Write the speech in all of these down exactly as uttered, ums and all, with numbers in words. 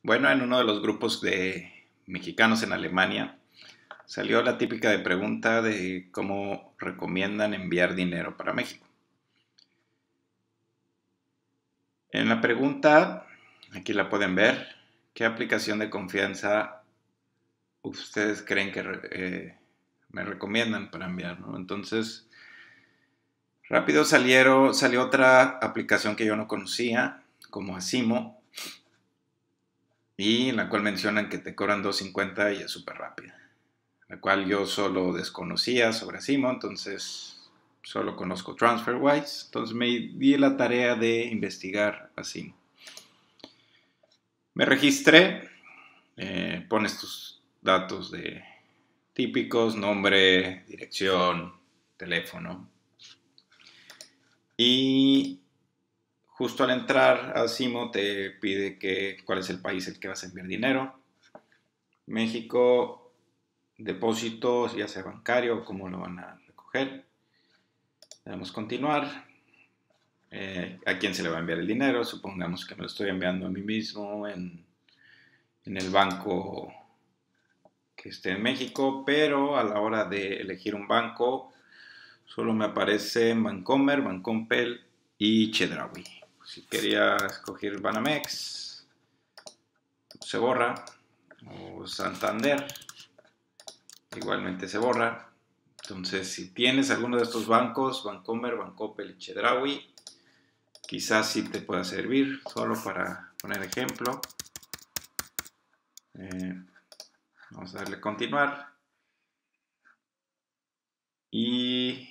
Bueno, en uno de los grupos de mexicanos en Alemania salió la típica de pregunta de cómo recomiendan enviar dinero para México. En la pregunta, aquí la pueden ver, ¿qué aplicación de confianza ustedes creen que eh, me recomiendan para enviar? ¿no? Entonces, rápido salieron, salió otra aplicación que yo no conocía, como Acimo, y en la cual mencionan que te cobran dos cincuenta y es súper rápida. La cual yo solo desconocía sobre Acimo, entonces solo conozco TransferWise, entonces me di la tarea de investigar Acimo. Me registré, eh, pones tus datos de típicos, nombre, dirección, teléfono, y justo al entrar a Acimo te pide que cuál es el país al que vas a enviar dinero. México, depósito, ya sea bancario o cómo lo van a recoger. Le damos continuar. Eh, ¿A quién se le va a enviar el dinero? Supongamos que me lo estoy enviando a mí mismo en, en el banco que esté en México, pero a la hora de elegir un banco solo me aparecen Bancomer, Bancoppel y Chedraui. Si quería escoger Banamex, se borra, o Santander, igualmente se borra. Entonces, si tienes alguno de estos bancos, Bancomer, Bancoppel y Chedraui, quizás sí te pueda servir, solo para poner ejemplo. Eh, vamos a darle continuar. Y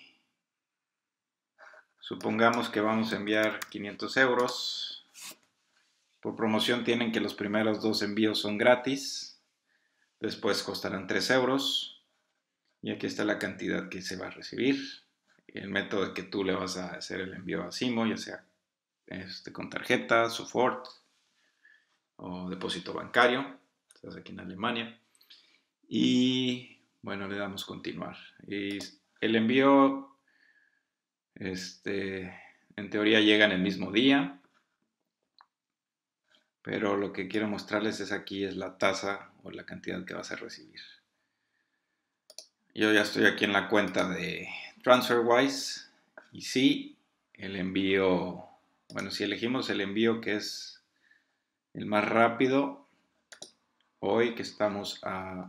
supongamos que vamos a enviar quinientos euros. Por promoción tienen que los primeros dos envíos son gratis. Después costarán tres euros. Y aquí está la cantidad que se va a recibir. El método que tú le vas a hacer el envío a Acimo, ya sea este, con tarjeta, Sofort o depósito bancario. Estás aquí en Alemania. Y bueno, le damos continuar. Y el envío, este, en teoría llega en el mismo día. Pero lo que quiero mostrarles es aquí es la tasa o la cantidad que vas a recibir. Yo ya estoy aquí en la cuenta de TransferWise y sí, el envío, bueno, si elegimos el envío que es el más rápido, hoy que estamos a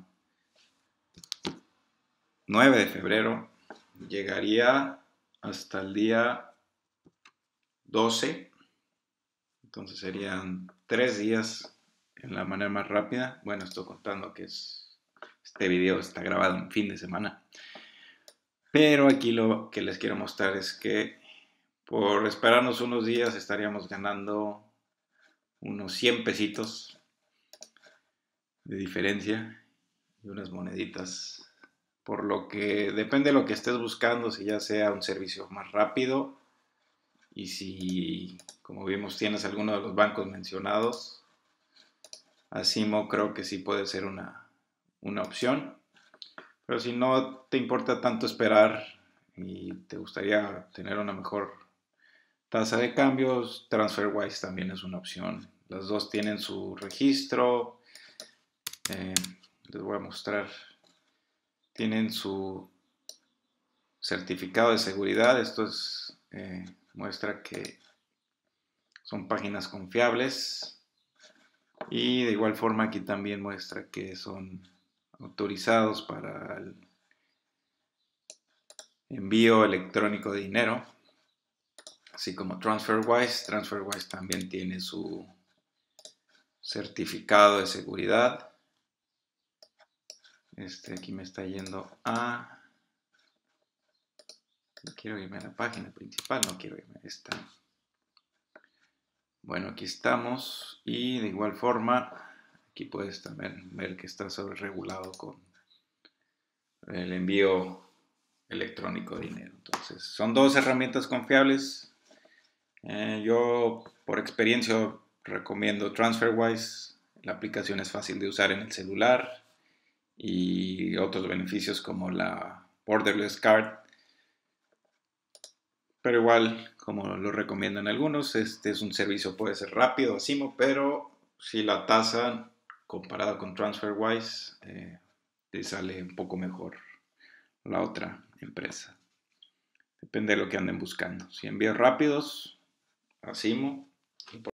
nueve de febrero, llegaría hasta el día doce, entonces serían tres días en la manera más rápida. Bueno, estoy contando que es, este video está grabado en fin de semana. Pero aquí lo que les quiero mostrar es que por esperarnos unos días estaríamos ganando unos cien pesitos de diferencia y unas moneditas. Por lo que depende de lo que estés buscando, si ya sea un servicio más rápido y si, como vimos, tienes alguno de los bancos mencionados, Acimo creo que sí puede ser una, una opción. Pero si no te importa tanto esperar y te gustaría tener una mejor tasa de cambios, TransferWise también es una opción. Las dos tienen su registro. Eh, les voy a mostrar. Tienen su certificado de seguridad. Esto es, eh, muestra que son páginas confiables. Y de igual forma aquí también muestra que son autorizados para el envío electrónico de dinero, así como TransferWise. TransferWise también tiene su certificado de seguridad. Este aquí me está yendo a... Quiero irme a la página principal, no quiero irme a esta. Bueno, aquí estamos y de igual forma aquí puedes también ver que está sobre regulado con el envío electrónico de dinero. Entonces, son dos herramientas confiables. Eh, yo, por experiencia, recomiendo TransferWise. La aplicación es fácil de usar en el celular y otros beneficios como la Borderless Card. Pero igual, como lo recomiendan algunos, este es un servicio, puede ser rápido, Acimo, pero si la tasa comparada con TransferWise eh, te sale un poco mejor la otra empresa. Depende de lo que anden buscando. Si envíos rápidos, Acimo.